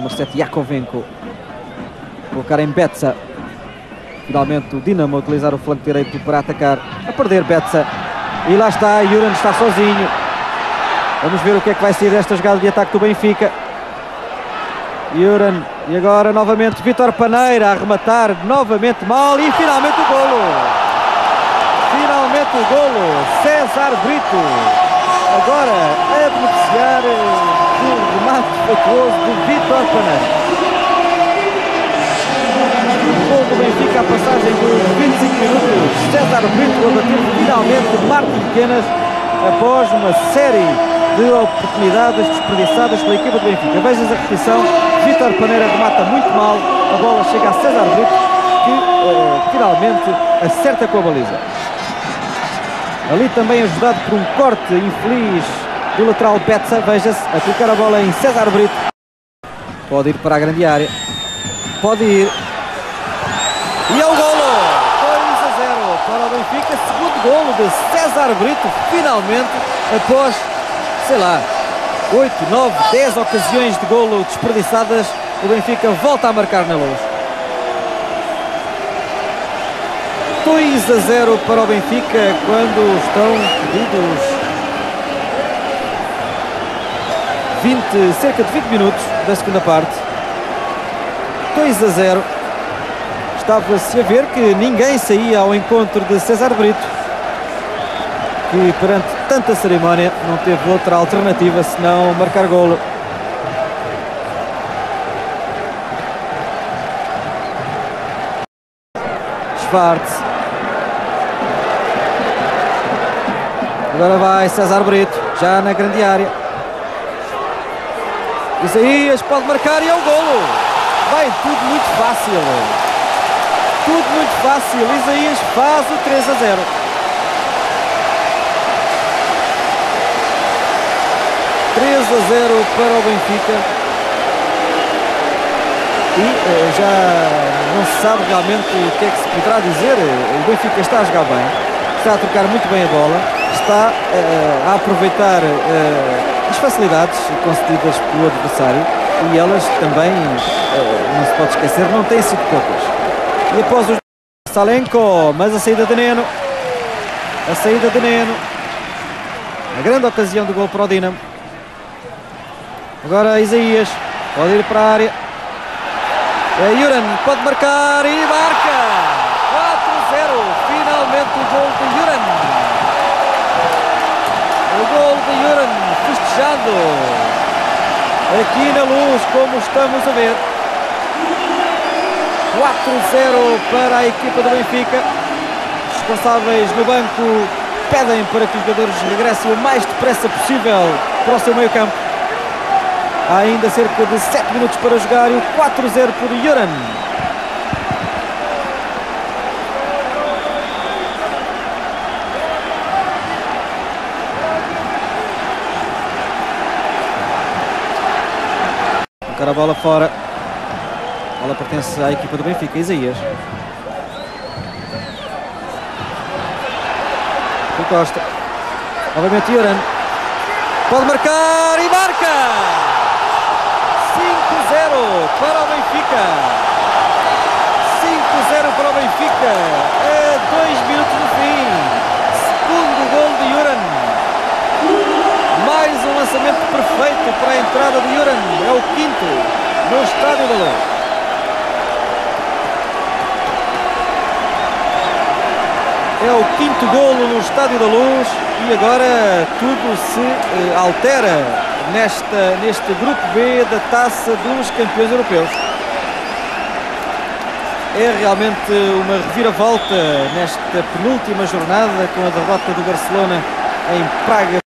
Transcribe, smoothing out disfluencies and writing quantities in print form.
número 7, Yakovenko. Colocar em Betsa. Finalmente o Dinamo a utilizar o flanco direito para atacar. A perder Betsa. E lá está, Juran está sozinho. Vamos ver o que é que vai sair desta jogada de ataque do Benfica. Juran, e agora novamente Vítor Paneira a arrematar novamente mal e finalmente o golo. Finalmente o golo. César Brito agora a beneficiar do remate feituoso de Vítor Paneira. O gol do Benfica, a passagem dos 25 minutos. César Brito a bater finalmente Martin Pequenas após uma série de oportunidades desperdiçadas pela equipa do Benfica. Vejas a repetição. Vítor Paneira remata muito mal. A bola chega a César Brito, que finalmente acerta com a baliza. Ali também ajudado por um corte infeliz do lateral Betsa. Veja-se a colocar a bola em César Brito. Pode ir para a grande área. Pode ir. E é o golo! 2-0 para o Benfica. Segundo golo de César Brito. Finalmente, após, sei lá, 8, 9, 10 ocasiões de golo desperdiçadas, o Benfica volta a marcar na Luz. 2-0 para o Benfica quando estão perdidos cerca de 20 minutos da segunda parte. 2-0. Estava-se a ver que ninguém saía ao encontro de César Brito, que perante tanta cerimónia não teve outra alternativa senão marcar golo. Schwartz. Agora vai César Brito, já na grande área. Isaías pode marcar e é o golo. Vai tudo muito fácil. Tudo muito fácil. Isaías faz o 3-0. Para o Benfica. E já não se sabe realmente o que é que se poderá dizer. O Benfica está a jogar bem, está a trocar muito bem a bola, está a aproveitar as facilidades concedidas pelo adversário, e elas também, não se pode esquecer, não têm sido poucas. E após o Salenko, mas a saída de Neno. A grande ocasião do gol para o Dinamo. Agora Isaías pode ir para a área. Juran pode marcar e marca. 4-0. Finalmente o gol de Juran. O gol de Juran festejado aqui na Luz, como estamos a ver. 4-0 para a equipa do Benfica. Os responsáveis no banco pedem para que os jogadores regressem o mais depressa possível para o seu meio campo. Há ainda cerca de 7 minutos para jogar e o 4-0 por Juran. Colocar a bola fora. A bola pertence à equipa do Benfica. Isaías. Costa. Novamente Juran. Pode marcar e marca! 5-0 para o Benfica. 5-0 para o Benfica. A 2 minutos do fim. Segundo gol de Juran. Mais um lançamento perfeito para a entrada de Juran. É o quinto no Estádio da Luz. É o quinto golo no Estádio da Luz e agora tudo se altera neste grupo B da Taça dos Campeões Europeus. É realmente uma reviravolta nesta penúltima jornada, com a derrota do Barcelona em Praga.